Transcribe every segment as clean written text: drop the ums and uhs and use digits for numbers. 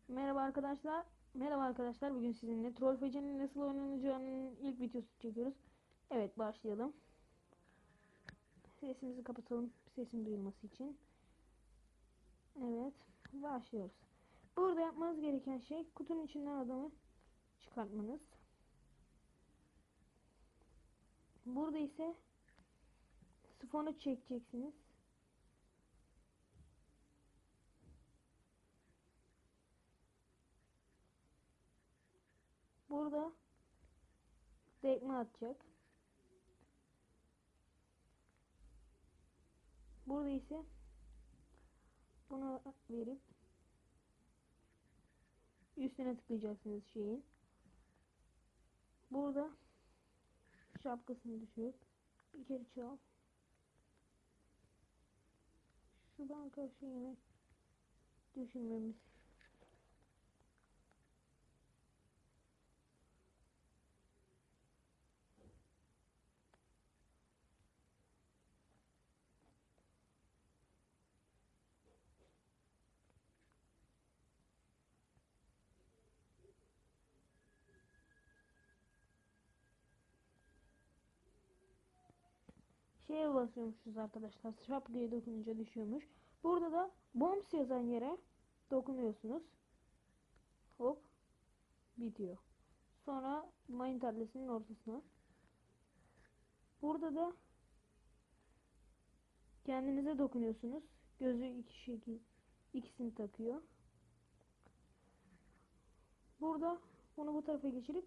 Merhaba arkadaşlar. Merhaba arkadaşlar. Bugün sizinle Trollfece'nin nasıl oynanacağının ilk videosunu çekiyoruz. Evet, başlayalım. Sesimizi kapatalım. Sesin duyulması için. Evet, başlıyoruz. Burada yapmanız gereken şey kutunun içinden adamı çıkartmanız. Burada ise sifonu çekeceksiniz. Burada tekme atacak. Burada ise bunu verip üstüne tıklayacaksınız şeyin. Burada şapkasını düşürüp bir kere çal. Şu banka şeyini düşünmemiz. Şeye basıyormuşuz arkadaşlar. Şapkaya dokununca düşüyormuş. Burada da bombs yazan yere dokunuyorsunuz. Hop, bitiyor. Sonra mayın tarlasının ortasına. Burada da kendinize dokunuyorsunuz. Gözü ikisini takıyor. Burada bunu bu tarafa geçirip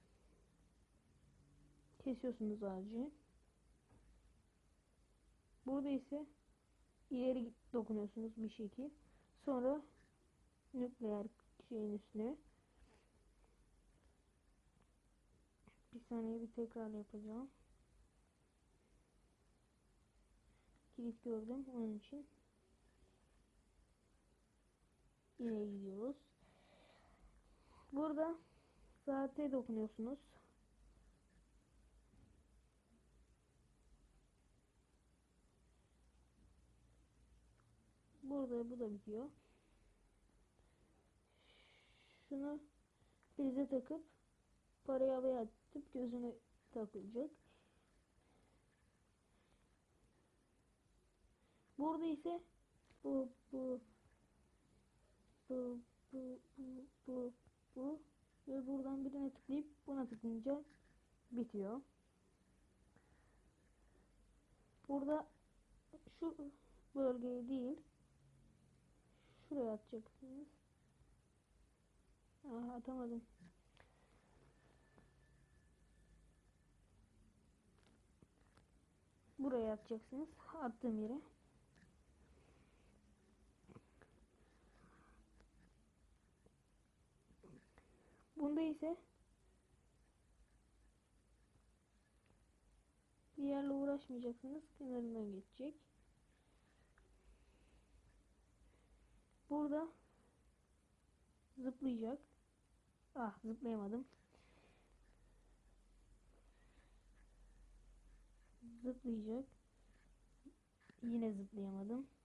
kesiyorsunuz ağacı. Burada ise ileri dokunuyorsunuz bir şekil. Sonra nükleer şeyin üstüne. Bir saniye, bir tekrar yapacağım. Kilit gördüm, onun için ileri gidiyoruz. Burada saate dokunuyorsunuz. Burada bu da bitiyor. Şunu prize takıp parayı havaya atıp gözüne takılacak. Burada ise bu bu bu bu bu bu bu ve buradan birine tıklayıp buna tıklayınca bitiyor. Burada şu bölgeye değil, şuraya atacaksınız. Aha, atamadım. Buraya atacaksınız. Attığım yere. Bunda ise bir yerle uğraşmayacaksınız. Kenarından geçecek. Burada zıplayacak. Ah, zıplayamadım. Zıplayacak. Yine zıplayamadım.